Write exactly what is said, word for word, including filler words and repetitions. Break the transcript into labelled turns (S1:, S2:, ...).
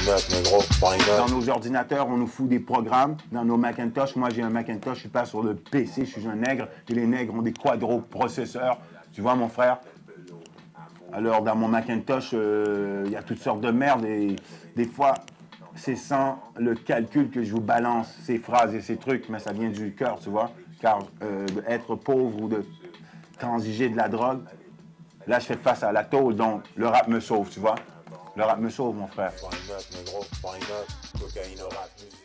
S1: Dans nos ordinateurs, on nous fout des programmes. Dans nos Macintosh, moi j'ai un Macintosh, je suis pas sur le P C, je suis un nègre. Et les nègres ont des quadro-processeurs. Tu vois mon frère? Alors dans mon Macintosh, il euh, y a toutes sortes de merde et des fois, c'est sans le calcul que je vous balance ces phrases et ces trucs, mais ça vient du cœur, tu vois? Car euh, être pauvre ou de transiger de la drogue, là je fais face à la tôle, donc le rap me sauve, tu vois? Le rap me sauve, mon frère.